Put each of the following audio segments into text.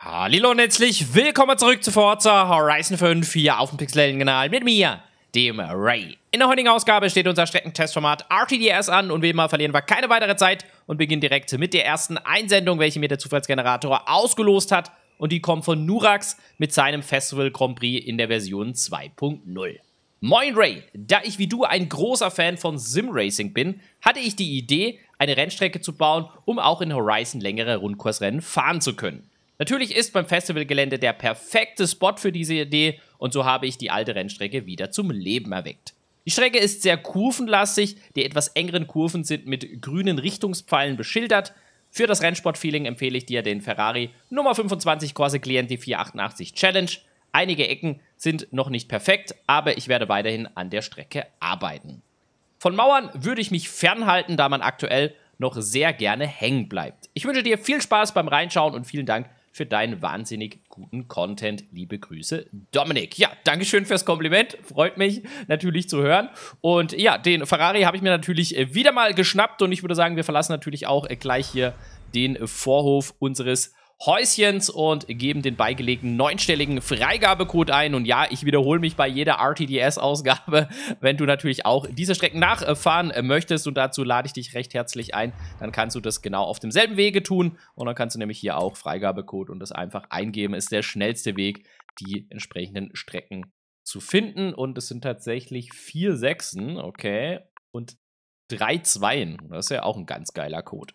Hallo und herzlich willkommen zurück zu Forza Horizon 5 hier auf dem Pixel-Kanal mit mir, dem Ray. In der heutigen Ausgabe steht unser Streckentestformat RTDS an und wie immer verlieren wir keine weitere Zeit und beginnen direkt mit der ersten Einsendung, welche mir der Zufallsgenerator ausgelost hat, und die kommt von Nurax mit seinem Festival Grand Prix in der Version 2.0. Moin Ray, da ich wie du ein großer Fan von Sim-Racing bin, hatte ich die Idee, eine Rennstrecke zu bauen, um auch in Horizon längere Rundkursrennen fahren zu können. Natürlich ist beim Festivalgelände der perfekte Spot für diese Idee und so habe ich die alte Rennstrecke wieder zum Leben erweckt. Die Strecke ist sehr kurvenlastig, die etwas engeren Kurven sind mit grünen Richtungspfeilen beschildert. Für das Rennsport-Feeling empfehle ich dir den Ferrari Nummer 25 Corse Clienti 488 Challenge. Einige Ecken sind noch nicht perfekt, aber ich werde weiterhin an der Strecke arbeiten. Von Mauern würde ich mich fernhalten, da man aktuell noch sehr gerne hängen bleibt. Ich wünsche dir viel Spaß beim Reinschauen und vielen Dank für deinen wahnsinnig guten Content. Liebe Grüße, Dominik. Ja, Dankeschön fürs Kompliment. Freut mich natürlich zu hören. Und ja, den Ferrari habe ich mir natürlich wieder mal geschnappt. Und ich würde sagen, wir verlassen natürlich auch gleich hier den Vorhof unseres Häuschens und geben den beigelegten 9-stelligen Freigabecode ein. Und ja, ich wiederhole mich bei jeder RTDS-Ausgabe. Wenn du natürlich auch diese Strecken nachfahren möchtest, und dazu lade ich dich recht herzlich ein, dann kannst du das genau auf demselben Wege tun. Und dann kannst du nämlich hier auch Freigabecode und das einfach eingeben. Ist der schnellste Weg, die entsprechenden Strecken zu finden. Und es sind tatsächlich 4 Sechsen, okay, und 3 Zweien. Das ist ja auch ein ganz geiler Code.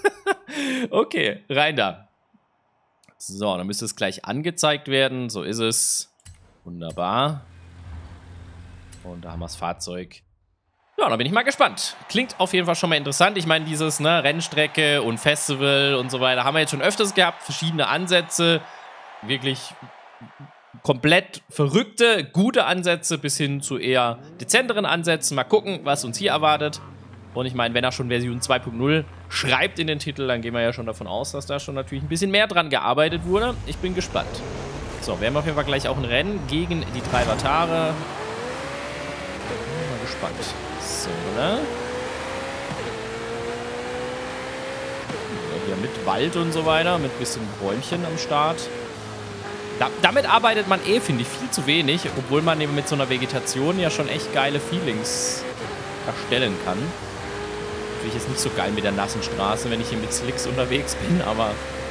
Okay, rein da. So, dann müsste es gleich angezeigt werden. So ist es. Wunderbar. Und da haben wir das Fahrzeug. Ja, da bin ich mal gespannt. Klingt auf jeden Fall schon mal interessant. Ich meine, dieses Rennstrecke und Festival und so weiter haben wir jetzt schon öfters gehabt. Verschiedene Ansätze. Wirklich komplett verrückte, gute Ansätze bis hin zu eher dezenteren Ansätzen. Mal gucken, was uns hier erwartet. Und ich meine, wenn er schon Version 2.0 schreibt in den Titel, dann gehen wir ja schon davon aus, dass da schon natürlich ein bisschen mehr dran gearbeitet wurde. Ich bin gespannt. So, wir haben auf jeden Fall gleich auch ein Rennen gegen die 3 Vatare. Bin mal gespannt. So, ne? Hier mit Wald und so weiter, mit ein bisschen Bäumchen am Start. Damit arbeitet man finde ich, viel zu wenig, obwohl man eben mit so einer Vegetation ja schon echt geile Feelings erstellen kann. Natürlich ist nicht so geil mit der nassen Straße, wenn ich hier mit Slicks unterwegs bin, aber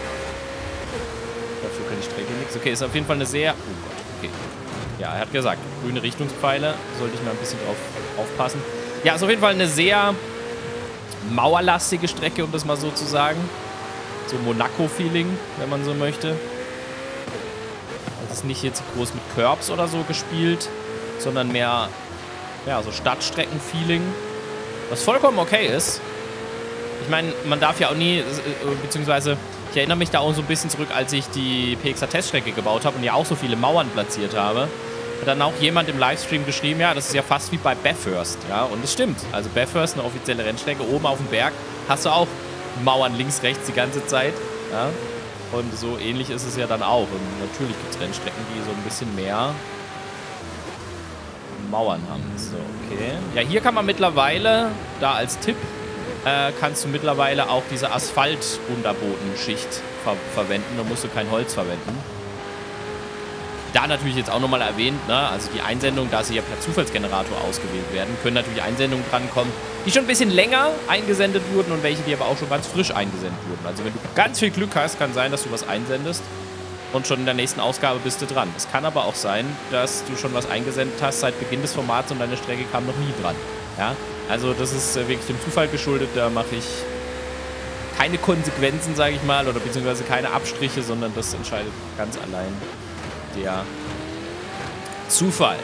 dafür kann die Strecke nichts. Okay, ist auf jeden Fall eine sehr... Oh Gott, okay. Ja, er hat gesagt, grüne Richtungspfeile, sollte ich mal ein bisschen drauf aufpassen. Ja, ist auf jeden Fall eine sehr mauerlastige Strecke, um das mal so zu sagen. So Monaco-Feeling, wenn man so möchte. Es ist nicht jetzt groß mit Curbs oder so gespielt, sondern mehr, ja, so Stadtstrecken-Feeling. Was vollkommen okay ist. Ich meine, man darf ja auch nie, beziehungsweise ich erinnere mich da auch so ein bisschen zurück, als ich die PXA-Teststrecke gebaut habe und ja auch so viele Mauern platziert habe. Hat dann auch jemand im Livestream geschrieben, ja, das ist ja fast wie bei Bathurst. Ja, und es stimmt. Also Bathurst, eine offizielle Rennstrecke, oben auf dem Berg, hast du auch Mauern links, rechts die ganze Zeit. Ja, und so ähnlich ist es ja dann auch. Und natürlich gibt es Rennstrecken, die so ein bisschen mehr Mauern haben. So, okay. Ja, hier kann man mittlerweile, da als Tipp, kannst du mittlerweile auch diese Asphalt-Unterbodenschicht verwenden. Da musst du kein Holz verwenden. Da natürlich jetzt auch nochmal erwähnt, ne, also die Einsendungen, da sie ja per Zufallsgenerator ausgewählt werden, können natürlich Einsendungen drankommen, die schon ein bisschen länger eingesendet wurden und welche, die aber auch schon ganz frisch eingesendet wurden. Also wenn du ganz viel Glück hast, kann sein, dass du was einsendest und schon in der nächsten Ausgabe bist du dran. Es kann aber auch sein, dass du schon was eingesendet hast seit Beginn des Formats und deine Strecke kam noch nie dran. Ja? Also das ist wirklich dem Zufall geschuldet, da mache ich keine Konsequenzen, sage ich mal, oder beziehungsweise keine Abstriche, sondern das entscheidet ganz allein der Zufall.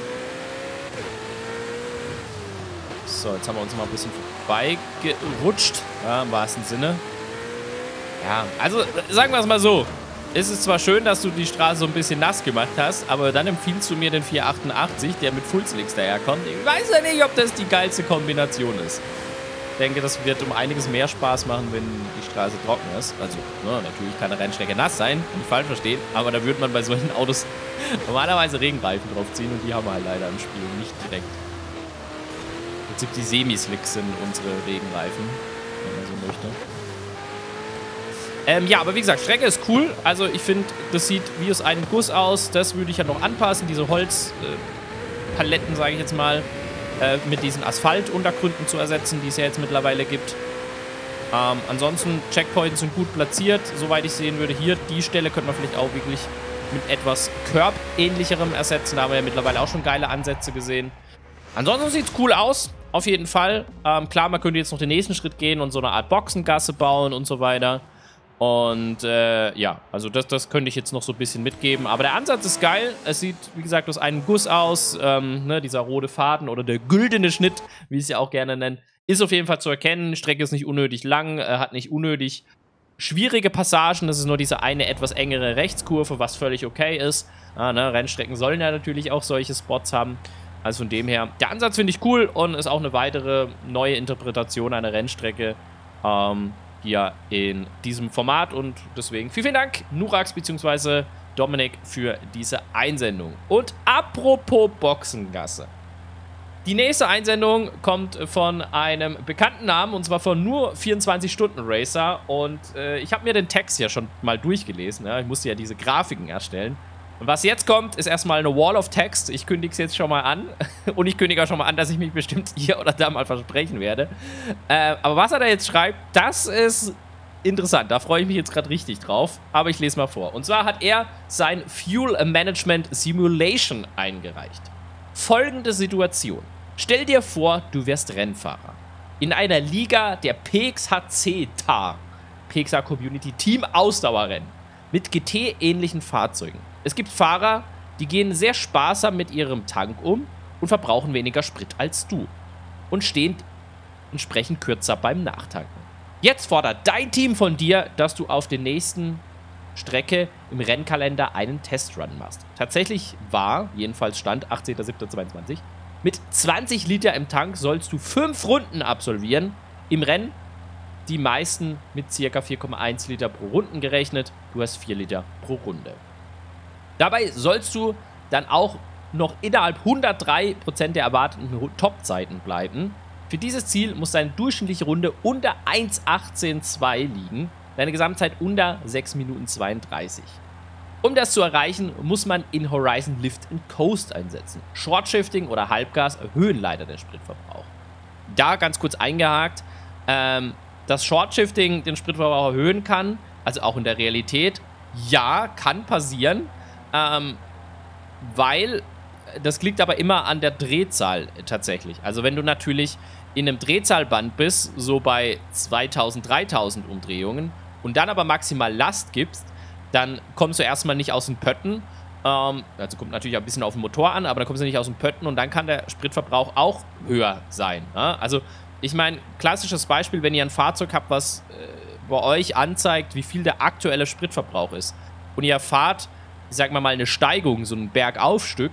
So, jetzt haben wir uns mal ein bisschen vorbeigerutscht, ja, im wahrsten Sinne. Ja, also sagen wir es mal so. Es ist zwar schön, dass du die Straße so ein bisschen nass gemacht hast, aber dann empfiehlst du mir den 488, der mit Fullslicks daherkommt. Ich weiß ja nicht, ob das die geilste Kombination ist. Ich denke, das wird um einiges mehr Spaß machen, wenn die Straße trocken ist. Also, ne, natürlich kann eine Rennstrecke nass sein, nicht falsch verstehen, aber da würde man bei solchen Autos normalerweise Regenreifen drauf ziehen und die haben wir halt leider im Spiel nicht direkt. Im Prinzip die Semi-Slicks sind unsere Regenreifen, wenn man so möchte. Ja, aber wie gesagt, Strecke ist cool. Also ich finde, das sieht wie aus einem Guss aus. Das würde ich ja noch anpassen. Diese Holzpaletten, sage ich jetzt mal, mit diesen Asphaltuntergründen zu ersetzen, die es ja jetzt mittlerweile gibt. Ansonsten, Checkpoints sind gut platziert. Soweit ich sehen würde, hier, die Stelle könnte man vielleicht auch wirklich mit etwas Curb-ähnlicherem ersetzen. Da haben wir ja mittlerweile auch schon geile Ansätze gesehen. Ansonsten sieht es cool aus, auf jeden Fall. Klar, man könnte jetzt noch den nächsten Schritt gehen und so eine Art Boxengasse bauen und so weiter. Und ja, also das könnte ich jetzt noch so ein bisschen mitgeben. Aber der Ansatz ist geil. Es sieht, wie gesagt, aus einem Guss aus. Ne, dieser rote Faden oder der güldene Schnitt, wie ich es ja auch gerne nenne, ist auf jeden Fall zu erkennen. Die Strecke ist nicht unnötig lang, hat nicht unnötig schwierige Passagen. Das ist nur diese eine etwas engere Rechtskurve, was völlig okay ist. Ne, Rennstrecken sollen ja natürlich auch solche Spots haben. Also von dem her, der Ansatz finde ich cool und ist auch eine weitere neue Interpretation einer Rennstrecke hier in diesem Format. Und deswegen vielen Dank, Nurax bzw. Dominik, für diese Einsendung. Und apropos Boxengasse. Die nächste Einsendung kommt von einem bekannten Namen, und zwar von nur 24-Stunden-Racer. Und ich habe mir den Text ja schon mal durchgelesen. Ja? Ich musste ja diese Grafiken erstellen. Und was jetzt kommt, ist erstmal eine Wall of Text. Ich kündige es jetzt schon mal an. Und ich kündige auch schon mal an, dass ich mich bestimmt hier oder da mal versprechen werde. Aber was er da jetzt schreibt, das ist interessant. Da freue ich mich jetzt gerade richtig drauf. Aber ich lese mal vor. Und zwar hat er sein Fuel Management Simulation eingereicht. Folgende Situation. Stell dir vor, du wärst Rennfahrer. In einer Liga der PXHC-TAR, PXA Community Team Ausdauerrennen, mit GT-ähnlichen Fahrzeugen. Es gibt Fahrer, die gehen sehr sparsam mit ihrem Tank um und verbrauchen weniger Sprit als du. Und stehen entsprechend kürzer beim Nachtanken. Jetzt fordert dein Team von dir, dass du auf der nächsten Strecke im Rennkalender einen Testrun machst. Tatsächlich war, jedenfalls stand 18.07.22, mit 20 Liter im Tank sollst du 5 Runden absolvieren. Im Rennen die meisten mit ca. 4,1 Liter pro Runden gerechnet. Du hast 4 Liter pro Runde. Dabei sollst du dann auch noch innerhalb 103% der erwarteten Topzeiten bleiben. Für dieses Ziel muss deine durchschnittliche Runde unter 1,18,2 liegen. Deine Gesamtzeit unter 6 Minuten 32. Um das zu erreichen, muss man in Horizon Lift and Coast einsetzen. Short-Shifting oder Halbgas erhöhen leider den Spritverbrauch. Da ganz kurz eingehakt, dass Short-Shifting den Spritverbrauch erhöhen kann, also auch in der Realität, ja, kann passieren, weil das liegt aber immer an der Drehzahl tatsächlich. Also wenn du natürlich in einem Drehzahlband bist, so bei 2000, 3000 Umdrehungen und dann aber maximal Last gibst, dann kommst du erstmal nicht aus den Pötten. Also kommt natürlich ein bisschen auf den Motor an, aber dann kommst du nicht aus den Pötten und dann kann der Spritverbrauch auch höher sein. Ja? Also ich meine, klassisches Beispiel, wenn ihr ein Fahrzeug habt, was bei euch anzeigt, wie viel der aktuelle Spritverbrauch ist und ihr fahrt, ich sag mal eine Steigung, so ein Bergaufstück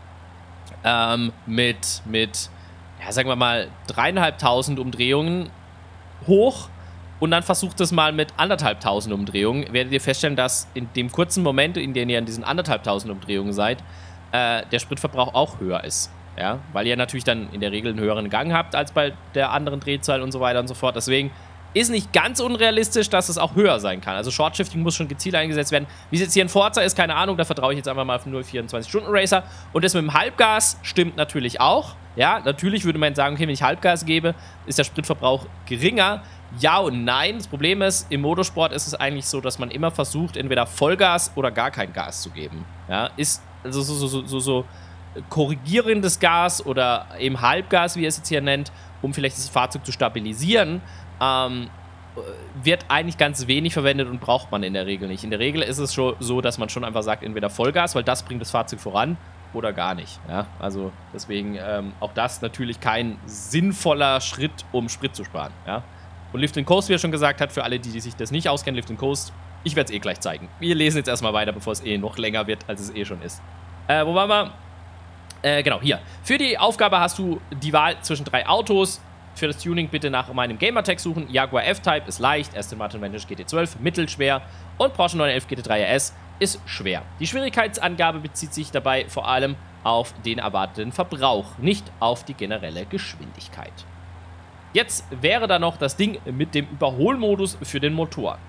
mit ja, sagen wir mal 3.500 Umdrehungen hoch und dann versucht es mal mit 1.500 Umdrehungen, werdet ihr feststellen, dass in dem kurzen Moment, in dem ihr in diesen 1.500 Umdrehungen seid, der Spritverbrauch auch höher ist. Ja, weil ihr natürlich dann in der Regel einen höheren Gang habt als bei der anderen Drehzahl und so weiter und so fort. Deswegen ist nicht ganz unrealistisch, dass es auch höher sein kann. Also Short-Shifting muss schon gezielt eingesetzt werden. Wie es jetzt hier in Forza ist, keine Ahnung, da vertraue ich jetzt einfach mal auf 0,24-Stunden-Racer. Und das mit dem Halbgas stimmt natürlich auch. Ja, natürlich würde man sagen, okay, wenn ich Halbgas gebe, ist der Spritverbrauch geringer. Ja und nein. Das Problem ist, im Motorsport ist es eigentlich so, dass man immer versucht, entweder Vollgas oder gar kein Gas zu geben. Ja, ist also so korrigierendes Gas oder eben Halbgas, wie er es jetzt hier nennt, um vielleicht das Fahrzeug zu stabilisieren, wird eigentlich ganz wenig verwendet und braucht man in der Regel nicht. In der Regel ist es schon so, dass man schon einfach sagt, entweder Vollgas, weil das bringt das Fahrzeug voran, oder gar nicht. Ja? Also deswegen auch das natürlich kein sinnvoller Schritt, um Sprit zu sparen. Ja? Und Lift and Coast, wie er schon gesagt hat, für alle, die sich das nicht auskennen, Lift and Coast, ich werde es gleich zeigen. Wir lesen jetzt erstmal weiter, bevor es noch länger wird, als es schon ist. Wo waren wir? Genau, hier. Für die Aufgabe hast du die Wahl zwischen 3 Autos. Für das Tuning bitte nach meinem Gamertag suchen. Jaguar F-Type ist leicht, Aston Martin Vantage GT12 mittelschwer und Porsche 911 GT3 RS ist schwer. Die Schwierigkeitsangabe bezieht sich dabei vor allem auf den erwarteten Verbrauch, nicht auf die generelle Geschwindigkeit. Jetzt wäre da noch das Ding mit dem Überholmodus für den Motor.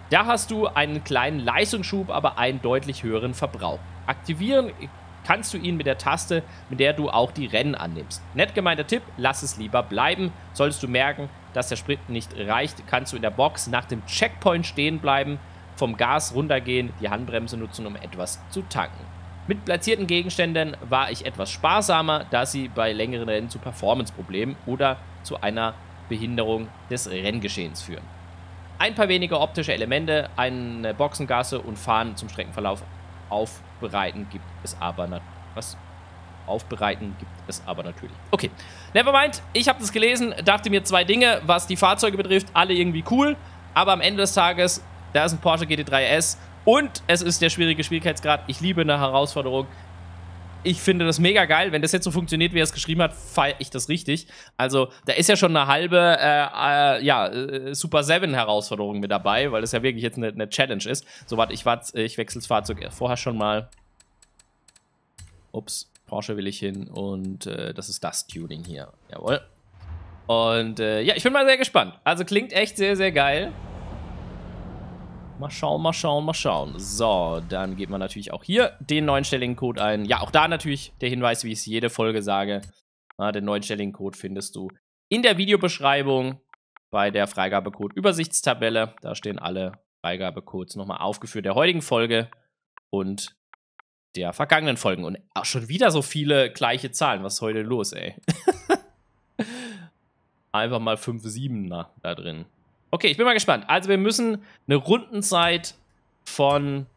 Da hast du einen kleinen Leistungsschub, aber einen deutlich höheren Verbrauch. Aktivieren kannst du ihn mit der Taste, mit der du auch die Rennen annimmst. Nett gemeinter Tipp, lass es lieber bleiben. Solltest du merken, dass der Sprit nicht reicht, kannst du in der Box nach dem Checkpoint stehen bleiben, vom Gas runtergehen, die Handbremse nutzen, um etwas zu tanken. Mit platzierten Gegenständen war ich etwas sparsamer, da sie bei längeren Rennen zu Performance-Problemen oder zu einer Behinderung des Renngeschehens führen. Ein paar wenige optische Elemente, eine Boxengasse und Fahnen zum Streckenverlauf aufbereiten gibt es aber natürlich. Okay, nevermind. Ich habe das gelesen, dachte mir 2 Dinge, was die Fahrzeuge betrifft, alle irgendwie cool, aber am Ende des Tages, da ist ein Porsche GT3 S und es ist der schwierige Schwierigkeitsgrad. Ich liebe eine Herausforderung. Ich finde das mega geil. Wenn das jetzt so funktioniert, wie er es geschrieben hat, feiere ich das richtig. Also, da ist ja schon eine halbe Super 7 Herausforderung mit dabei, weil das ja wirklich jetzt eine Challenge ist. So, warte, ich wechsle das Fahrzeug vorher schon mal. Ups, Porsche will ich hin und das ist das Tuning hier. Jawohl. Und ja, ich bin mal sehr gespannt. Also, klingt echt sehr, sehr geil. Mal schauen, mal schauen, mal schauen. So, dann geht man natürlich auch hier den 9-stelligen Code ein. Ja, auch da natürlich der Hinweis, wie ich es jede Folge sage. Den 9-stelligen Code findest du in der Videobeschreibung bei der Freigabecode-Übersichtstabelle. Da stehen alle Freigabecodes nochmal aufgeführt der heutigen Folge und der vergangenen Folgen. Und auch schon wieder so viele gleiche Zahlen. Was ist heute los, ey? Einfach mal 5 7er da drin. Okay, ich bin mal gespannt. Also wir müssen eine Rundenzeit von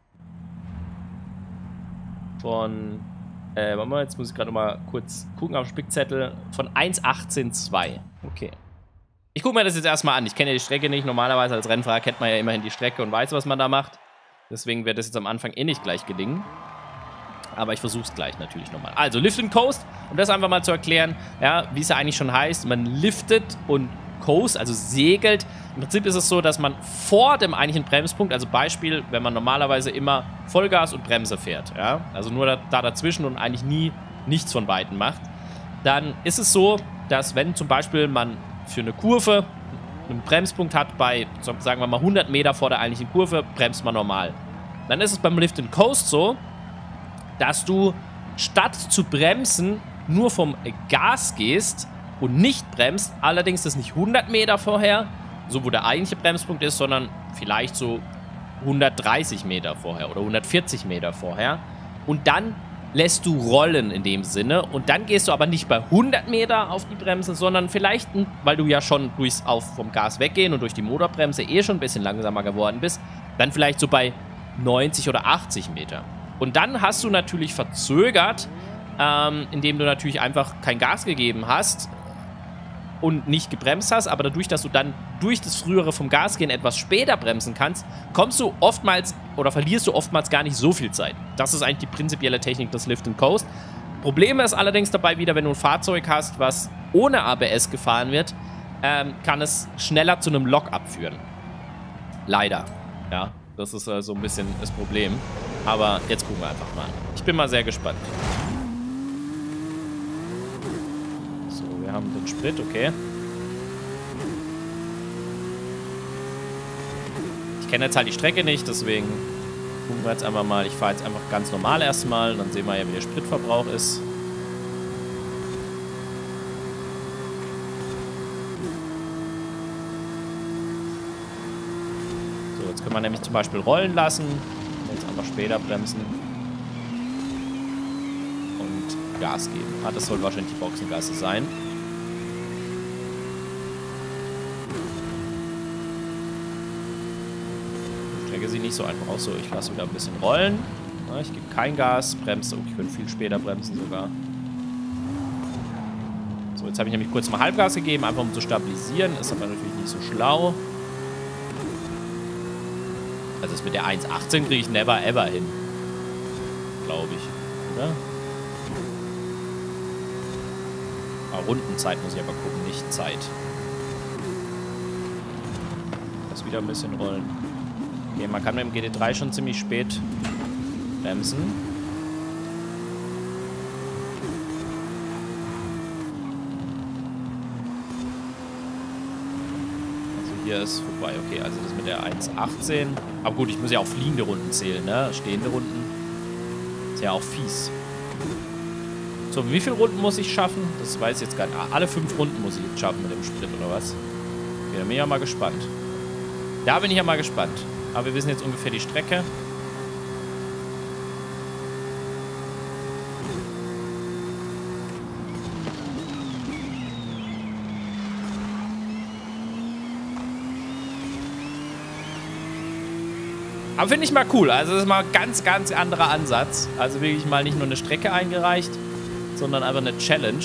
warte mal, jetzt muss ich gerade noch mal kurz gucken auf den Spickzettel, von 1,18,2. Okay. Ich gucke mir das jetzt erstmal an. Ich kenne ja die Strecke nicht. Normalerweise als Rennfahrer kennt man ja immerhin die Strecke und weiß, was man da macht. Deswegen wird das jetzt am Anfang eh nicht gleich gelingen. Aber ich versuche es gleich natürlich nochmal. Also, Lift and Coast, um das einfach mal zu erklären, ja, wie es ja eigentlich schon heißt, man liftet und coast, also segelt. Im Prinzip ist es so, dass man vor dem eigentlichen Bremspunkt, also Beispiel, wenn man normalerweise immer Vollgas und Bremse fährt, ja, also nur da dazwischen und eigentlich nie nichts von beiden macht, dann ist es so, dass wenn zum Beispiel man für eine Kurve einen Bremspunkt hat bei, sagen wir mal, 100 Meter vor der eigentlichen Kurve, bremst man normal. Dann ist es beim Lift and Coast so, dass du statt zu bremsen nur vom Gas gehst und nicht bremst, allerdings das nicht 100 Meter vorher, so wo der eigentliche Bremspunkt ist, sondern vielleicht so 130 Meter vorher oder 140 Meter vorher. Und dann lässt du rollen in dem Sinne und dann gehst du aber nicht bei 100 Meter auf die Bremse, sondern vielleicht, weil du ja schon vom Gas weggehen und durch die Motorbremse schon ein bisschen langsamer geworden bist, dann vielleicht so bei 90 oder 80 Meter. Und dann hast du natürlich verzögert, indem du natürlich einfach kein Gas gegeben hast und nicht gebremst hast, aber dadurch, dass du dann durch das frühere vom Gas gehen etwas später bremsen kannst, kommst du oftmals oder verlierst du oftmals gar nicht so viel Zeit. Das ist eigentlich die prinzipielle Technik des Lift and Coast. Problem ist allerdings dabei wieder, wenn du ein Fahrzeug hast, was ohne ABS gefahren wird, kann es schneller zu einem Lock-up führen. Leider. Ja, das ist so ein bisschen das Problem. Aber jetzt gucken wir einfach mal. Ich bin mal sehr gespannt. So, wir haben den Sprit, okay. Ich kenne jetzt halt die Strecke nicht, deswegen gucken wir jetzt einfach mal. Ich fahre jetzt einfach ganz normal erstmal, dann sehen wir ja, wie der Spritverbrauch ist. So, jetzt können wir nämlich zum Beispiel rollen lassen. Jetzt einfach später bremsen. Und Gas geben. Ah, das soll wahrscheinlich die Boxengasse sein. Die Strecke sieht nicht so einfach aus. So, ich lasse wieder ein bisschen rollen. Ja, ich gebe kein Gas, bremse. Oh, ich könnte viel später bremsen sogar. So, jetzt habe ich nämlich kurz mal Halbgas gegeben, einfach um zu stabilisieren. Ist aber natürlich nicht so schlau. Also das mit der 1,18 kriege ich never ever hin. Glaube ich. Oder? Rundenzeit muss ich aber gucken, nicht Zeit. Das wieder ein bisschen rollen. Okay, man kann mit dem GT3 schon ziemlich spät bremsen. Also Hier ist vorbei. Okay, also das mit der 1,18. Aber gut, ich muss ja auch fliegende Runden zählen, ne? Stehende Runden. Ist ja auch fies. So, wie viele Runden muss ich schaffen? Das weiß ich jetzt gar nicht. Alle 5 Runden muss ich jetzt schaffen mit dem Sprit, oder was? Okay, da bin ich ja mal gespannt. Da bin ich ja mal gespannt. Aber wir wissen jetzt ungefähr die Strecke. Aber finde ich mal cool. Also das ist mal ein ganz, ganz anderer Ansatz. Also wirklich mal nicht nur eine Strecke eingereicht, sondern einfach eine Challenge.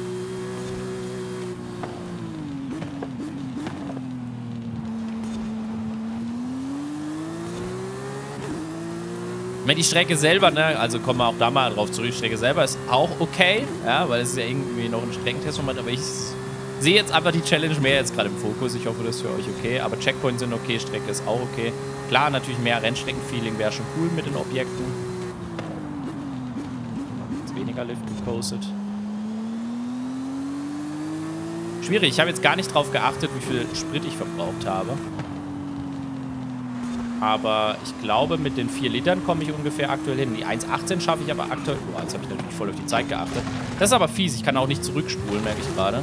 Ich meine, die Strecke selber, ne, also kommen wir auch da mal drauf zurück, die Strecke selber ist auch okay, ja, weil es ist ja irgendwie noch ein Streckentestformat, aber ich sehe jetzt einfach die Challenge mehr jetzt gerade im Fokus. Ich hoffe, das ist für euch okay, aber Checkpoints sind okay, Strecke ist auch okay. Klar, natürlich mehr Rennstreckenfeeling wäre schon cool mit den Objekten. Jetzt weniger Lift gepostet. Schwierig, ich habe jetzt gar nicht drauf geachtet, wie viel Sprit ich verbraucht habe. Aber ich glaube, mit den 4 Litern komme ich ungefähr aktuell hin. Die 1,18 schaffe ich aber aktuell... Oh, jetzt habe ich natürlich voll auf die Zeit geachtet. Das ist aber fies. Ich kann auch nicht zurückspulen, merke ich gerade.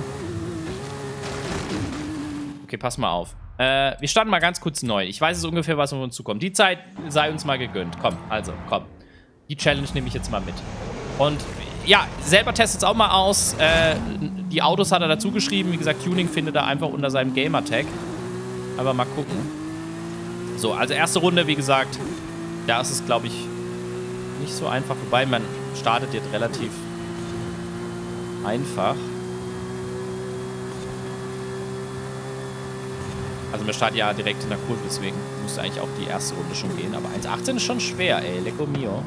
Okay, pass mal auf. Wir starten mal ganz kurz neu. Ich weiß jetzt ungefähr, was auf uns zukommt. Die Zeit sei uns mal gegönnt. Komm, also, komm. Die Challenge nehme ich jetzt mal mit. Und ja, selber testet es auch mal aus. Die Autos hat er dazu geschrieben. Wie gesagt, Tuning findet er einfach unter seinem Gamer-Tag. Aber mal gucken. So, also erste Runde, wie gesagt, da ist es, glaube ich, nicht so einfach. Wobei, man startet jetzt relativ einfach. Also wir starten ja direkt in der Kurve, deswegen müsste eigentlich auch die erste Runde schon gehen. Aber 1,18 ist schon schwer, ey. Lecco mio.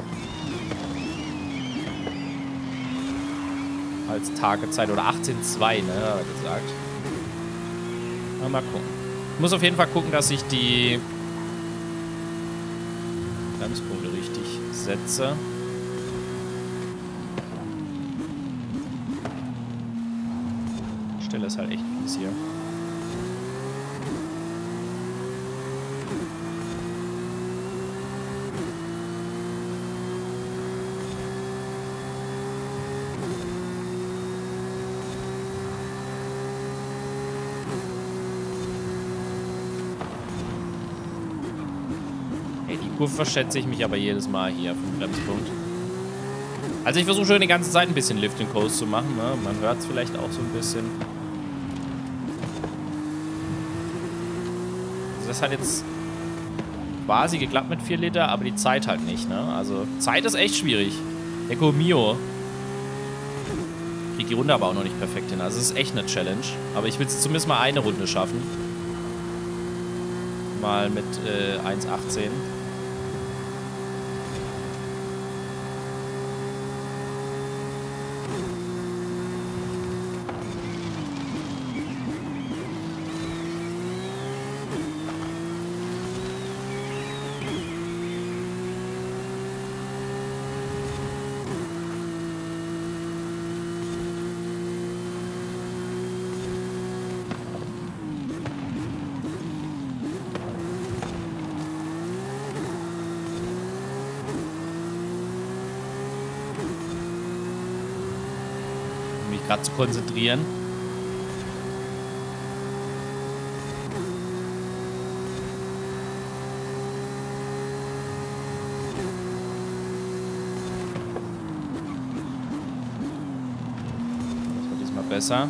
Als Tagezeit. Oder 18,2, ne, hat er gesagt. Mal gucken. Ich muss auf jeden Fall gucken, dass ich die Bremspunkte richtig setze. Die Stelle ist halt echt fies hier. Kurve verschätze ich mich aber jedes Mal hier vom Bremspunkt. Also ich versuche schon die ganze Zeit ein bisschen Lift and Coast zu machen. Ne? Man hört es vielleicht auch so ein bisschen. Also das hat jetzt quasi geklappt mit 4 Liter, aber die Zeit halt nicht. Ne? Also Zeit ist echt schwierig. Lecco mio. Krieg die Runde aber auch noch nicht perfekt hin. Also es ist echt eine Challenge. Aber ich will es zumindest mal eine Runde schaffen. Mal mit 1,18. Gerade zu konzentrieren. Das wird diesmal besser.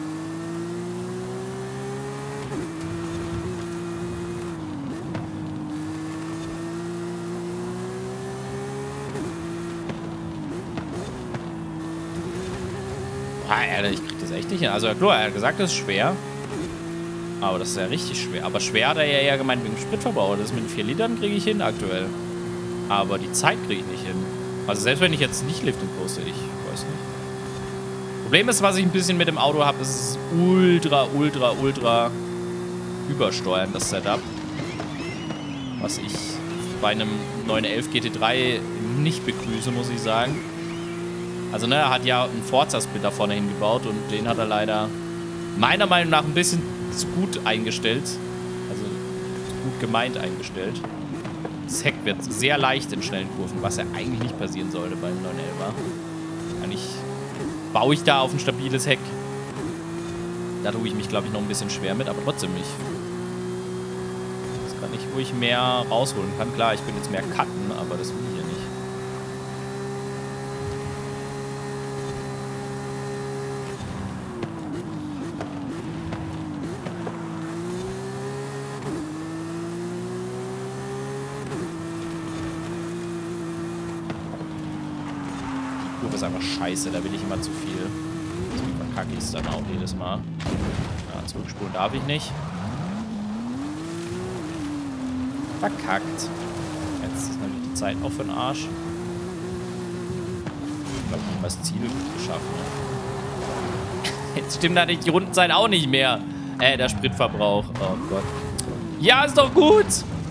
Ich krieg das echt nicht hin. Also klar, er hat gesagt, das ist schwer. Aber das ist ja richtig schwer. Aber schwer hat er ja eher gemeint wegen Spritverbrauch. Das mit den 4 Litern kriege ich hin aktuell. Aber die Zeit kriege ich nicht hin. Also selbst wenn ich jetzt nicht Lift and Coast, ich weiß nicht. Problem ist, was ich ein bisschen mit dem Auto habe, ist ultra übersteuern, das Setup. Was ich bei einem 911 GT3 nicht begrüße, muss ich sagen. Also, ne, er hat ja einen Forza-Splitter vorne hingebaut und den hat er leider meiner Meinung nach ein bisschen zu gut eingestellt. gemeint eingestellt. Das Heck wird sehr leicht in schnellen Kurven, was ja eigentlich nicht passieren sollte beim 911er. Eigentlich baue ich da auf ein stabiles Heck. Da tue ich mich, glaube ich, noch ein bisschen schwer mit, aber trotzdem nicht. Das kann ich, wo ich mehr rausholen kann. Klar, ich könnte jetzt mehr cutten, aber das will ich ja nicht. Die Kurve ist einfach scheiße, da will ich immer zu viel. Deswegen verkacke ich es dann auch jedes Mal. Ja, zurückspulen darf ich nicht. Verkackt. Jetzt ist natürlich die Zeit auch für den Arsch. Ich glaube, ich habe das Ziel geschafft. Ne? Jetzt stimmt natürlich die Rundenzeit auch nicht mehr. Der Spritverbrauch. Oh Gott. Ja, ist doch gut.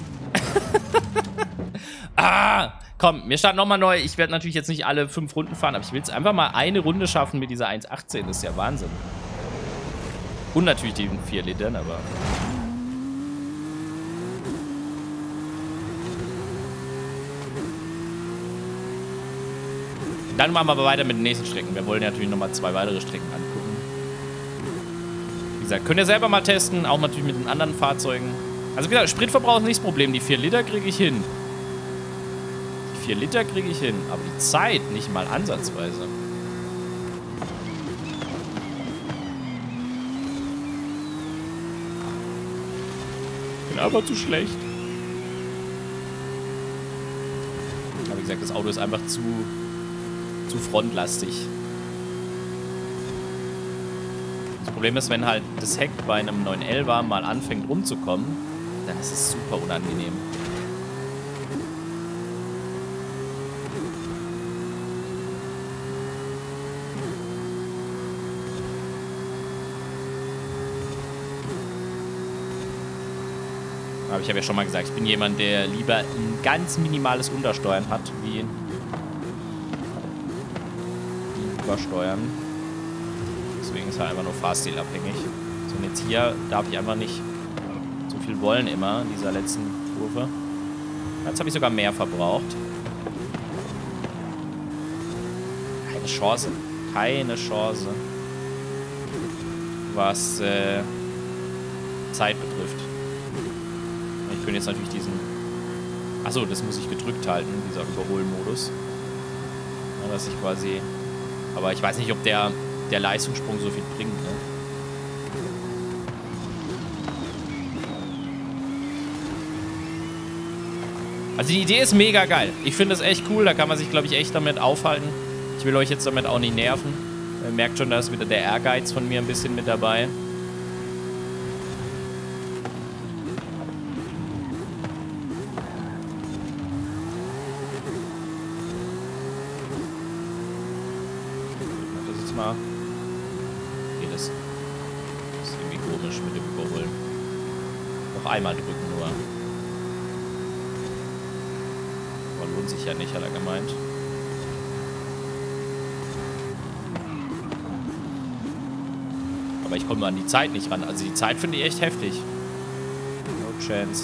Ah, komm, wir starten nochmal neu. Ich werde natürlich jetzt nicht alle 5 Runden fahren, aber ich will es einfach mal eine Runde schaffen mit dieser 1.18. Das ist ja Wahnsinn. Und natürlich die 4 Litern, aber... Dann machen wir aber weiter mit den nächsten Strecken. Wir wollen ja natürlich nochmal 2 weitere Strecken angucken. Wie gesagt, könnt ihr selber mal testen, auch natürlich mit den anderen Fahrzeugen. Also wie gesagt, Spritverbrauch ist nicht das Problem. Die 4 Liter kriege ich hin. Die 4 Liter kriege ich hin, aber die Zeit nicht mal ansatzweise. Bin aber zu schlecht. Aber wie gesagt, das Auto ist einfach zu frontlastig. Das Problem ist, wenn halt das Heck bei einem 911er mal anfängt rumzukommen, dann ist es super unangenehm. Aber ich habe ja schon mal gesagt, ich bin jemand, der lieber ein ganz minimales Untersteuern hat, wie Übersteuern. Deswegen ist er einfach nur fahrstilabhängig. So, und jetzt hier darf ich einfach nicht so viel wollen immer in dieser letzten Kurve. Jetzt habe ich sogar mehr verbraucht. Keine Chance. Keine Chance. Was Zeit betrifft. Ich könnte jetzt natürlich diesen... Achso, das muss ich gedrückt halten, dieser Überholmodus. Ja, dass ich quasi... Aber ich weiß nicht, ob der Leistungssprung so viel bringt, ne? Also die Idee ist mega geil. Ich finde das echt cool. Da kann man sich, glaube ich, echt damit aufhalten. Ich will euch jetzt damit auch nicht nerven. Ihr merkt schon, da ist wieder der Ehrgeiz von mir ein bisschen mit dabei. Okay, das ist irgendwie komisch mit dem Überholen. Noch einmal drücken nur. Aber lohnt sich ja nicht, hat er gemeint. Aber ich komme an die Zeit nicht ran. Also die Zeit finde ich echt heftig. No chance.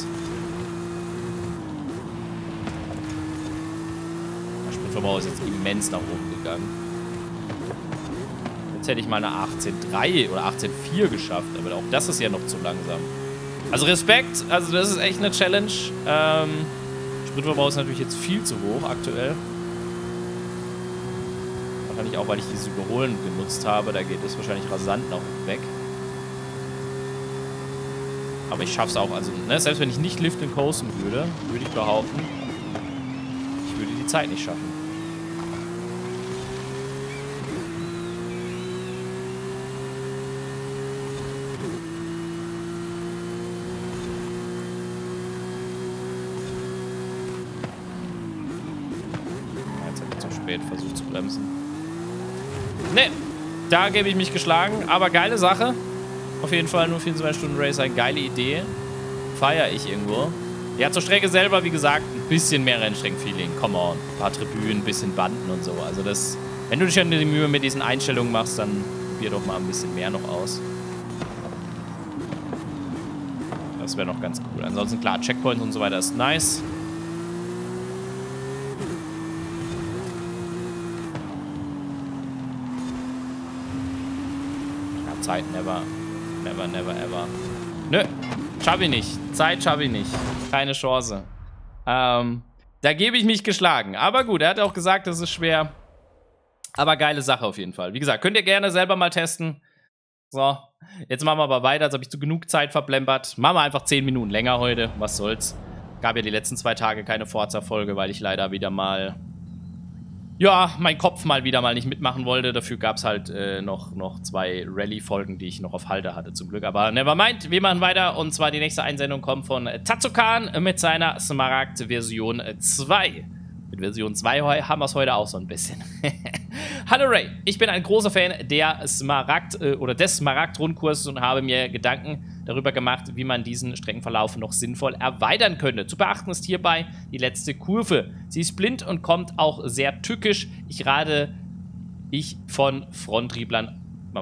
Der Spritverbrauch ist jetzt immens nach oben gegangen. Hätte ich mal eine 18.3 oder 18.4 geschafft, aber auch das ist ja noch zu langsam. Also Respekt, also das ist echt eine Challenge. Spritverbrauch ist natürlich jetzt viel zu hoch aktuell. Wahrscheinlich auch, weil ich dieses Überholen genutzt habe, da geht es wahrscheinlich rasant noch weg. Aber ich schaff's auch, also ne, selbst wenn ich nicht Lift and Coasten würde ich behaupten, ich würde die Zeit nicht schaffen. Versucht zu bremsen. Ne, da gebe ich mich geschlagen, aber geile Sache. Auf jeden Fall nur 24-Stunden-Race, eine geile Idee. Feiere ich irgendwo. Ja, zur Strecke selber, wie gesagt, ein bisschen mehr Rennstrecken-Feeling. Come on. Ein paar Tribünen, ein bisschen Banden und so. Also das, wenn du dich schon die Mühe mit diesen Einstellungen machst, dann probier doch mal ein bisschen mehr noch aus. Das wäre noch ganz cool. Ansonsten, klar, Checkpoints und so weiter ist nice. Ja, Zeit, never. Never, never, ever. Nö, schaff ich nicht. Zeit schaff ich nicht. Keine Chance. Da gebe ich mich geschlagen. Aber gut, er hat auch gesagt, das ist schwer. Aber geile Sache auf jeden Fall. Wie gesagt, könnt ihr gerne selber mal testen. So, jetzt machen wir aber weiter, als habe ich zu genug Zeit verplempert. Machen wir einfach 10 Minuten länger heute. Was soll's. Gab ja die letzten 2 Tage keine Forza-Folge, weil ich leider wieder mal... Ja, mein Kopf mal wieder mal nicht mitmachen wollte. Dafür gab es halt noch 2 Rallye-Folgen, die ich noch auf Halde hatte, zum Glück. Aber nevermind, wir machen weiter. Und zwar die nächste Einsendung kommt von Tatsukan mit seiner Smaragd Version 2. Mit Version 2 haben wir es heute auch so ein bisschen. Hallo Ray, ich bin ein großer Fan der Smaragd oder des Smaragd-Rundkurses und habe mir Gedanken darüber gemacht, wie man diesen Streckenverlauf noch sinnvoll erweitern könnte. Zu beachten ist hierbei die letzte Kurve. Sie ist blind und kommt auch sehr tückisch. Von Frontrieblern.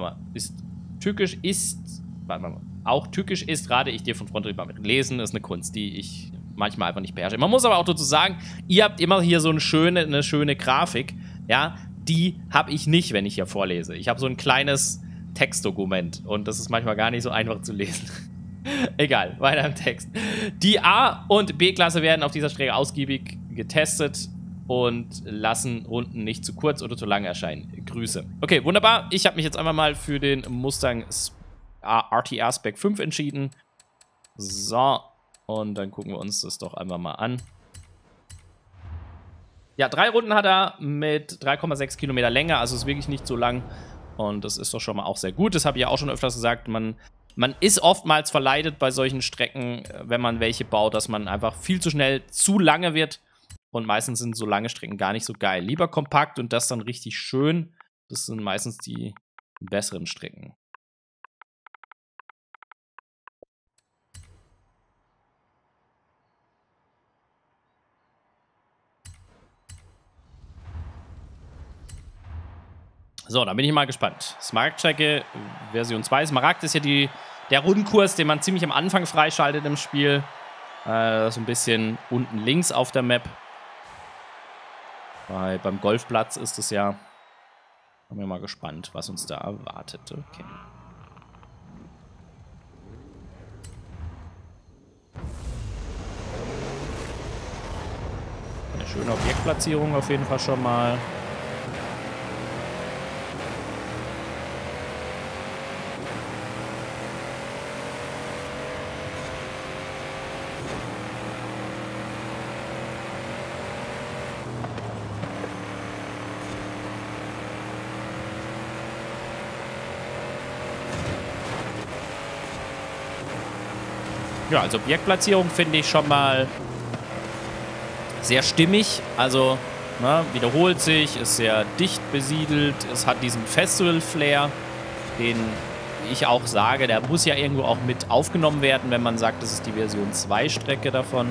Auch tückisch ist, rate ich dir von Frontrieblern. Lesen ist eine Kunst, die ich manchmal einfach nicht beherrsche. Man muss aber auch dazu sagen, ihr habt immer hier so eine schöne Grafik, ja, die habe ich nicht, wenn ich hier vorlese. Ich habe so ein kleines Textdokument und das ist manchmal gar nicht so einfach zu lesen. Egal, weiter im Text. Die A- und B-Klasse werden auf dieser Strecke ausgiebig getestet und lassen Runden nicht zu kurz oder zu lang erscheinen. Grüße. Okay, wunderbar. Ich habe mich jetzt einfach mal für den Mustang RTR Spec 5 entschieden. So, und dann gucken wir uns das doch einfach mal an. Ja, 3 Runden hat er mit 3,6 Kilometer Länge, also ist wirklich nicht so lang. Und das ist doch schon mal auch sehr gut. Das habe ich ja auch schon öfters gesagt. Man ist oftmals verleitet bei solchen Strecken, wenn man welche baut, dass man einfach viel zu schnell zu lange wird. Und meistens sind so lange Strecken gar nicht so geil. Lieber kompakt und das dann richtig schön. Das sind meistens die besseren Strecken. So, dann bin ich mal gespannt. Smaragd-Strecke, Version 2. Smaragd ist ja der Rundenkurs, den man ziemlich am Anfang freischaltet im Spiel. So ein bisschen unten links auf der Map. Beim Golfplatz ist es ja. Bin mir mal gespannt, was uns da erwartet. Okay. Eine schöne Objektplatzierung auf jeden Fall schon mal. Ja, also Objektplatzierung finde ich schon mal sehr stimmig. Also, ne, wiederholt sich, ist sehr dicht besiedelt. Es hat diesen Festival-Flair, den ich auch sage, der muss ja irgendwo auch mit aufgenommen werden, wenn man sagt, das ist die Version 2 Strecke davon.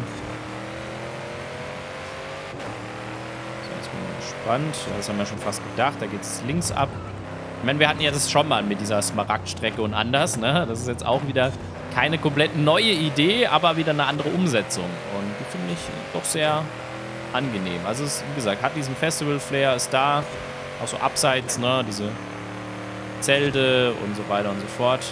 So, jetzt bin ich gespannt. Ja, das haben wir schon fast gedacht. Da geht es links ab. Ich meine, wir hatten ja das schon mal mit dieser Smaragd-Strecke und anders, ne? Das ist jetzt auch wieder keine komplett neue Idee, aber wieder eine andere Umsetzung. Und die finde ich doch sehr angenehm. Also es, wie gesagt, hat diesen Festival-Flair, ist da. Auch so abseits, ne, diese Zelte und so weiter und so fort.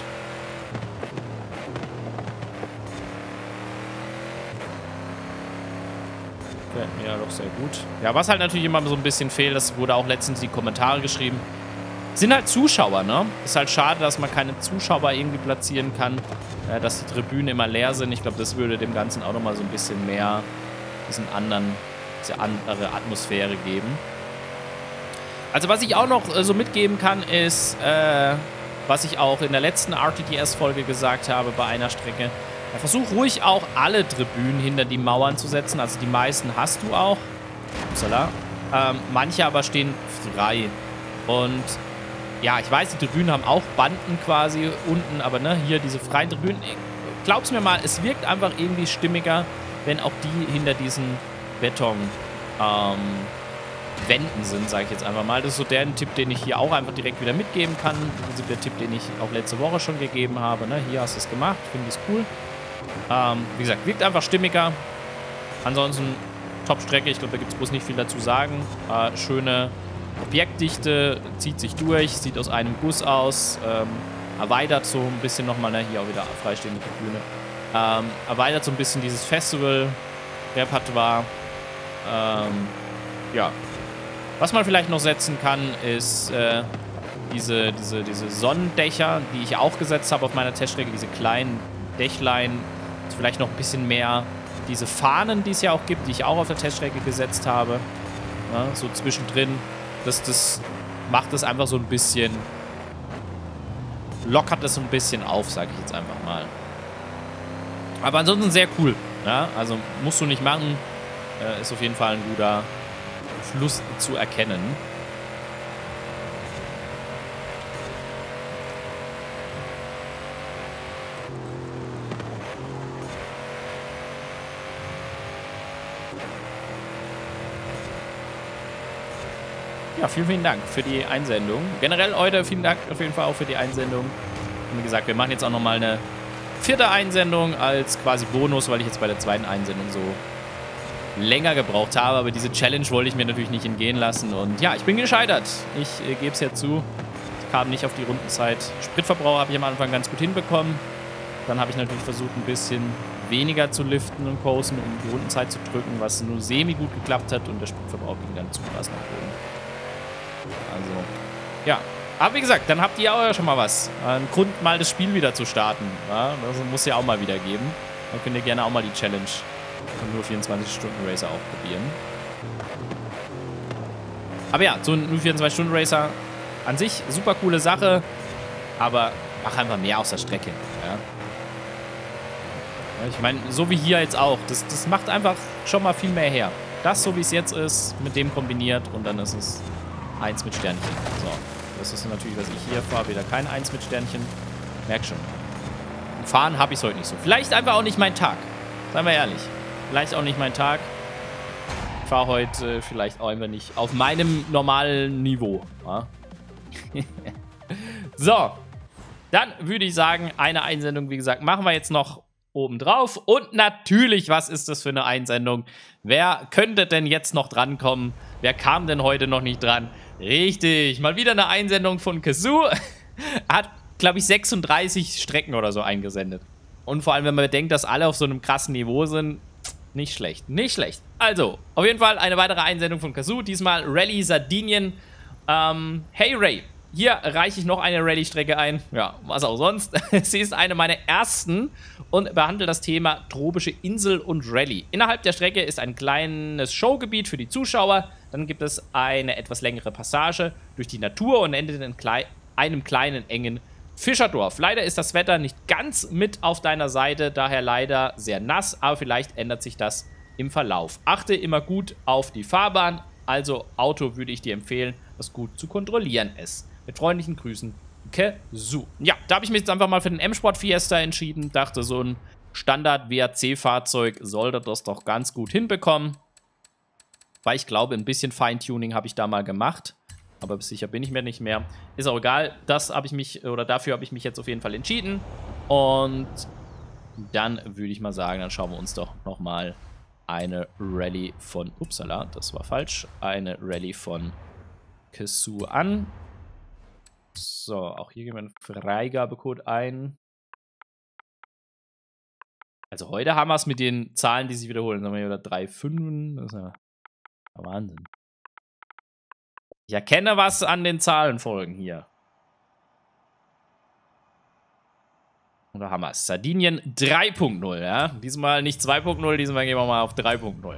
Gefällt mir ja doch sehr gut. Ja, was halt natürlich immer so ein bisschen fehlt, das wurde auch letztens in die Kommentare geschrieben, sind halt Zuschauer, ne? Ist halt schade, dass man keine Zuschauer irgendwie platzieren kann, dass die Tribünen immer leer sind. Ich glaube, das würde dem Ganzen auch nochmal so ein bisschen mehr diese andere Atmosphäre geben. Also was ich auch noch so mitgeben kann, ist, was ich auch in der letzten RTTS-Folge gesagt habe bei einer Strecke, versuch ruhig auch alle Tribünen hinter die Mauern zu setzen. Also die meisten hast du auch. Upsala. Manche aber stehen frei. Und ja, ich weiß, die Tribünen haben auch Banden quasi unten, aber ne, hier diese freien Tribünen, glaub's mir mal, es wirkt einfach irgendwie stimmiger, wenn auch die hinter diesen Beton Wänden sind, sage ich jetzt einfach mal. Das ist so der Tipp, den ich hier auch einfach direkt wieder mitgeben kann. Das ist der Tipp, den ich auch letzte Woche schon gegeben habe. Ne? Hier hast du es gemacht, finde ich cool. Wie gesagt, wirkt einfach stimmiger. Ansonsten Top-Strecke. Ich glaube, da gibt es bloß nicht viel dazu sagen. Schöne Objektdichte, zieht sich durch, sieht aus einem Guss aus. Erweitert so ein bisschen nochmal, ne? Hier auch wieder freistehende Tribüne. Erweitert so ein bisschen dieses Festival-Repertoire. Ja. Was man vielleicht noch setzen kann, ist diese Sonnendächer, die ich auch gesetzt habe auf meiner Teststrecke, diese kleinen Dächlein. Vielleicht noch ein bisschen mehr diese Fahnen, die es ja auch gibt, die ich auch auf der Teststrecke gesetzt habe. Ja, so zwischendrin. Das macht es einfach so ein bisschen, lockert es so ein bisschen auf, sage ich jetzt einfach mal. Aber ansonsten sehr cool. Ja? Also musst du nicht machen. Ist auf jeden Fall ein guter Fluss zu erkennen. Ja, vielen Dank für die Einsendung. Generell heute vielen Dank auf jeden Fall auch für die Einsendung. Und wie gesagt, wir machen jetzt auch nochmal eine 4. Einsendung als quasi Bonus, weil ich jetzt bei der 2. Einsendung so länger gebraucht habe. Aber diese Challenge wollte ich mir natürlich nicht entgehen lassen. Und ja, ich bin gescheitert. Ich gebe es ja zu. Ich kam nicht auf die Rundenzeit. Spritverbrauch habe ich am Anfang ganz gut hinbekommen. Dann habe ich natürlich versucht, ein bisschen weniger zu liften und posten, um die Rundenzeit zu drücken, was nur semi-gut geklappt hat. Und der Spritverbrauch ging dann zu krass nach oben. Also, ja. Aber wie gesagt, dann habt ihr auch ja schon mal was. Ein Grund, mal das Spiel wieder zu starten. Ja, das muss ja auch mal wieder geben. Dann könnt ihr gerne auch mal die Challenge von nur 24-Stunden-Racer auch probieren. Aber ja, so ein nur 24-Stunden-Racer an sich super coole Sache. Aber mach einfach mehr aus der Strecke. Ja. Ich meine, so wie hier jetzt auch. Das macht einfach schon mal viel mehr her. Das, so wie es jetzt ist, mit dem kombiniert und dann ist es 1 mit Sternchen. So, das ist natürlich, was ich hier fahre, wieder kein 1 mit Sternchen. Merk schon. Fahren habe ich es heute nicht so. Vielleicht einfach auch nicht mein Tag. Seien wir ehrlich. Vielleicht auch nicht mein Tag. Ich fahre heute vielleicht auch einfach nicht auf meinem normalen Niveau. Ja? So. Dann würde ich sagen, eine Einsendung, wie gesagt, machen wir jetzt noch obendrauf. Und natürlich, was ist das für eine Einsendung? Wer könnte denn jetzt noch drankommen? Wer kam denn heute noch nicht dran? Richtig, mal wieder eine Einsendung von Kazoo. Hat, glaube ich, 36 Strecken oder so eingesendet. Und vor allem, wenn man bedenkt, dass alle auf so einem krassen Niveau sind, nicht schlecht, nicht schlecht. Also, auf jeden Fall eine weitere Einsendung von Kazoo. Diesmal Rallye Sardinien. Hey Ray, hier reiche ich noch eine Rallye-Strecke ein. Ja, was auch sonst. Sie ist eine meiner ersten und behandelt das Thema tropische Insel und Rallye. Innerhalb der Strecke ist ein kleines Showgebiet für die Zuschauer. Dann gibt es eine etwas längere Passage durch die Natur und endet in einem kleinen, engen Fischerdorf. Leider ist das Wetter nicht ganz mit auf deiner Seite, daher leider sehr nass, aber vielleicht ändert sich das im Verlauf. Achte immer gut auf die Fahrbahn, also Auto würde ich dir empfehlen, das gut zu kontrollieren ist. Mit freundlichen Grüßen, Kazoo. Ja, da habe ich mich jetzt einfach mal für den M-Sport Fiesta entschieden. Dachte, so ein Standard-WRC-Fahrzeug sollte das doch ganz gut hinbekommen. Weil ich glaube, ein bisschen Feintuning habe ich da mal gemacht. Aber sicher bin ich mir nicht mehr. Ist auch egal. Dafür habe ich mich jetzt auf jeden Fall entschieden. Und dann würde ich mal sagen, dann schauen wir uns doch nochmal eine Rallye von, upsala, das war falsch, eine Rallye von Kazoo an. So, auch hier geben wir einen Freigabecode ein. Also heute haben wir es mit den Zahlen, die sich wiederholen. Dann haben wir wieder 3 5. Das ist ja Wahnsinn. Ich erkenne was an den Zahlenfolgen hier. Und da haben wir es. Sardinien 3.0, ja. Diesmal nicht 2.0, diesmal gehen wir mal auf 3.0.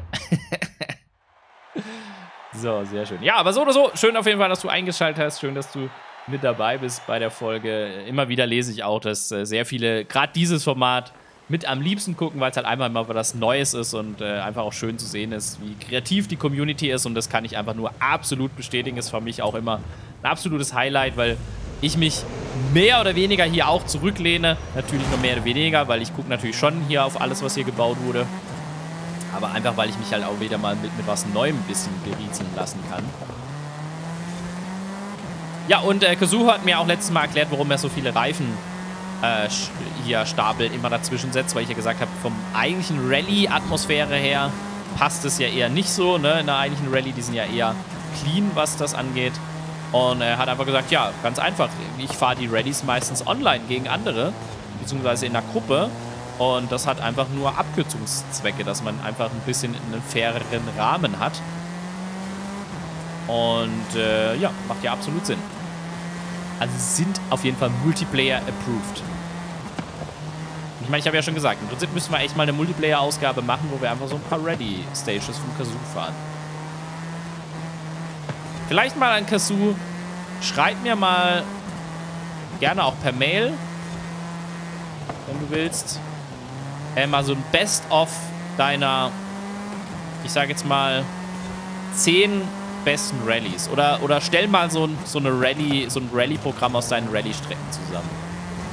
So, sehr schön. Ja, aber so oder so, schön auf jeden Fall, dass du eingeschaltet hast. Schön, dass du mit dabei bist bei der Folge. Immer wieder lese ich auch, dass sehr viele, gerade dieses Format, mit am liebsten gucken, weil es halt einfach mal was Neues ist und einfach auch schön zu sehen ist, wie kreativ die Community ist. Und das kann ich einfach nur absolut bestätigen. Ist für mich auch immer ein absolutes Highlight, weil ich mich mehr oder weniger hier auch zurücklehne. Natürlich nur mehr oder weniger, weil ich gucke natürlich schon hier auf alles, was hier gebaut wurde. Aber einfach, weil ich mich halt auch wieder mal mit was Neuem ein bisschen berieseln lassen kann. Ja, und Kazoo hat mir auch letztes Mal erklärt, warum er so viele Reifen hier Stapel immer dazwischen setzt, weil ich ja gesagt habe, vom eigentlichen Rallye-Atmosphäre her passt es ja eher nicht so, ne? In der eigentlichen Rallye, die sind ja eher clean, was das angeht. Und er hat einfach gesagt, ja, ganz einfach, ich fahre die Rallyes meistens online gegen andere, beziehungsweise in einer Gruppe. Und das hat einfach nur Abkürzungszwecke, dass man einfach ein bisschen einen faireren Rahmen hat. Und ja, macht ja absolut Sinn. Also sind auf jeden Fall Multiplayer approved. Ich meine, ich habe ja schon gesagt, im Prinzip müssen wir echt mal eine Multiplayer-Ausgabe machen, wo wir einfach so ein paar Ready-Stages vom Kazoo fahren. Vielleicht mal an Kazoo. Schreib mir mal gerne auch per Mail, wenn du willst, mal so ein Best-of deiner, ich sage jetzt mal, 10 besten Rallyes. Oder stell mal so ein Rallye-Programm aus deinen Rallye-Strecken zusammen.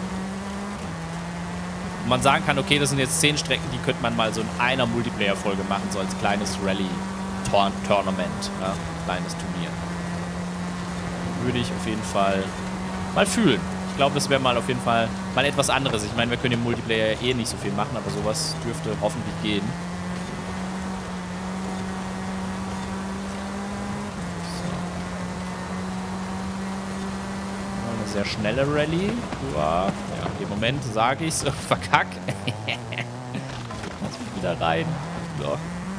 Wo man sagen kann, okay, das sind jetzt 10 Strecken, die könnte man mal so in einer Multiplayer-Folge machen, so als kleines Rally-Tournament, ja, kleines Turnier. Würde ich auf jeden Fall mal fühlen. Ich glaube, das wäre mal auf jeden Fall mal etwas anderes. Ich meine, wir können im Multiplayer ja eh nicht so viel machen, aber sowas dürfte hoffentlich gehen. Sehr schnelle Rallye. Ja, im Moment sage ich es. Verkack. Lass mich wieder rein. So.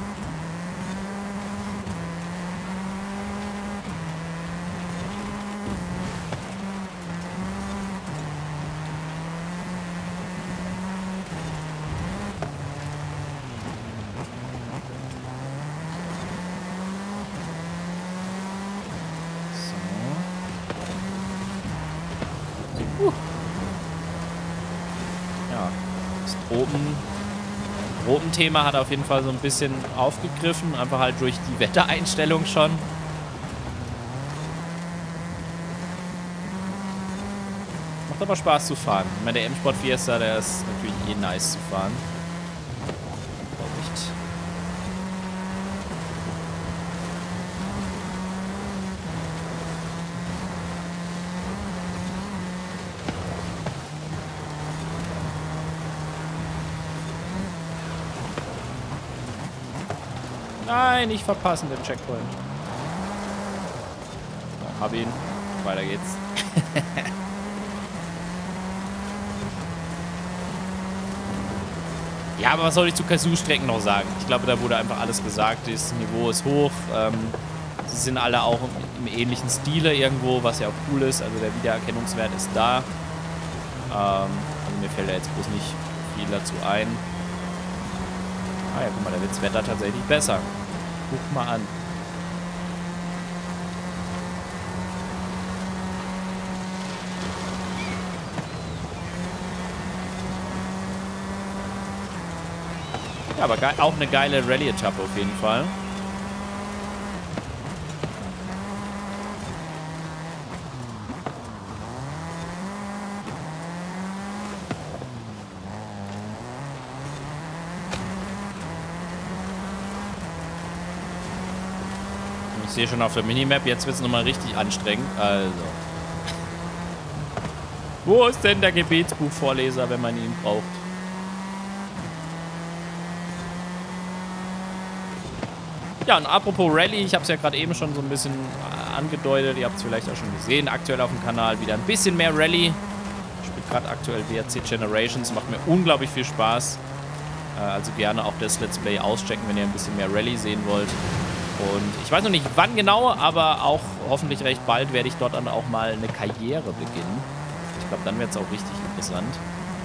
Ja, das Tropenthema hat auf jeden Fall so ein bisschen aufgegriffen, einfach halt durch die Wettereinstellung schon. Macht aber Spaß zu fahren. Ich meine, der M-Sport Fiesta, der ist natürlich eh nice zu fahren. Vorsicht. Nein, nicht verpassen, den Checkpoint. So, hab ihn. Weiter geht's. Ja, aber was soll ich zu Kazoo-Strecken noch sagen? Ich glaube, da wurde einfach alles gesagt. Das Niveau ist hoch. Sie sind alle auch im ähnlichen Stile irgendwo, was ja auch cool ist. Also der Wiedererkennungswert ist da. Also mir fällt da jetzt bloß nicht viel dazu ein. Ah ja, guck mal, da wird das Wetter tatsächlich besser. Guck mal an. Ja, aber auch eine geile Rallye-Etappe auf jeden Fall. Ich sehe schon auf der Minimap, jetzt wird es nochmal richtig anstrengend. Also. Wo ist denn der Gebetsbuchvorleser, wenn man ihn braucht? Ja, und apropos Rallye, ich habe es ja gerade eben schon so ein bisschen angedeutet. Ihr habt es vielleicht auch schon gesehen. Aktuell auf dem Kanal wieder ein bisschen mehr Rallye. Ich spiele gerade aktuell WRC Generations. Macht mir unglaublich viel Spaß. Also gerne auch das Let's Play auschecken, wenn ihr ein bisschen mehr Rallye sehen wollt. Und ich weiß noch nicht wann genau, aber auch hoffentlich recht bald werde ich dort dann auch mal eine Karriere beginnen. Ich glaube, dann wird es auch richtig interessant.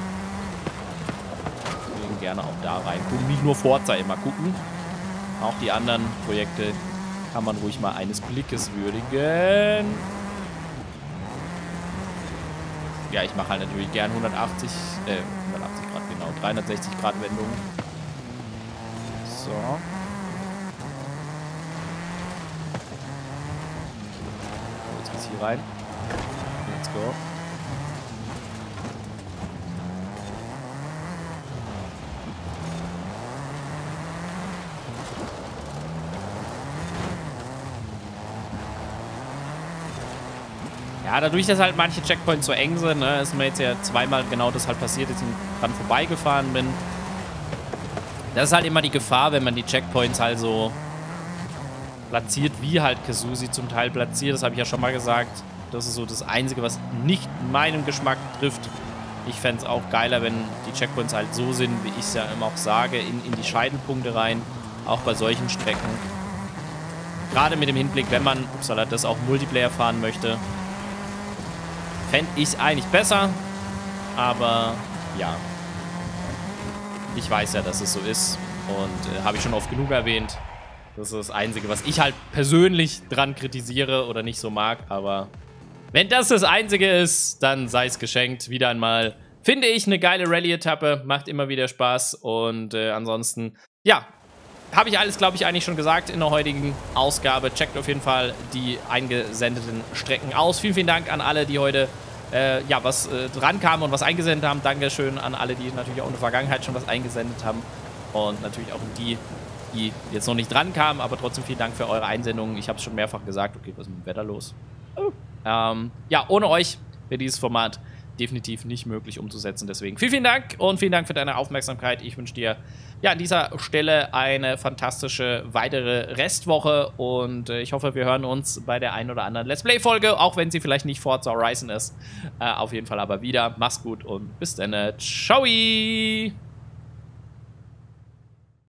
Deswegen gerne auch da reingucken. Nicht nur Forza immer gucken. Auch die anderen Projekte kann man ruhig mal eines Blickes würdigen. Ja, ich mache halt natürlich gern 180 Grad, genau, 360 Grad Wendungen. So. Jetzt geht's hier rein. Let's go. Ja, dadurch, dass halt manche Checkpoints so eng sind, ne, ist mir jetzt ja zweimal genau das halt passiert, dass ich dran vorbeigefahren bin. Das ist halt immer die Gefahr, wenn man die Checkpoints halt so platziert, wie halt Kazuzi zum Teil platziert. Das habe ich ja schon mal gesagt. Das ist so das Einzige, was nicht meinem Geschmack trifft. Ich fände es auch geiler, wenn die Checkpoints halt so sind, wie ich es ja immer auch sage, in die Scheitelpunkte rein. Auch bei solchen Strecken. Gerade mit dem Hinblick, wenn man upsala, das auch Multiplayer fahren möchte, fände ich es eigentlich besser. Aber ja, ich weiß ja, dass es so ist. Und habe ich schon oft genug erwähnt. Das ist das Einzige, was ich halt persönlich dran kritisiere oder nicht so mag. Aber wenn das das Einzige ist, dann sei es geschenkt. Wieder einmal finde ich eine geile Rallye-Etappe. Macht immer wieder Spaß. Und ansonsten, ja, habe ich alles, glaube ich, eigentlich schon gesagt in der heutigen Ausgabe. Checkt auf jeden Fall die eingesendeten Strecken aus. Vielen, vielen Dank an alle, die heute ja, was dran kamen und was eingesendet haben. Dankeschön an alle, die natürlich auch in der Vergangenheit schon was eingesendet haben. Und natürlich auch die jetzt noch nicht dran kamen, aber trotzdem vielen Dank für eure Einsendungen. Ich habe es schon mehrfach gesagt. Okay, was ist mit dem Wetter los? Oh. Ja, ohne euch wäre dieses Format definitiv nicht möglich umzusetzen. Deswegen vielen, vielen Dank und vielen Dank für deine Aufmerksamkeit. Ich wünsche dir ja an dieser Stelle eine fantastische weitere Restwoche und ich hoffe, wir hören uns bei der einen oder anderen Let's Play-Folge, auch wenn sie vielleicht nicht Forza Horizon ist. Auf jeden Fall aber wieder. Mach's gut und bis dann. Ciao!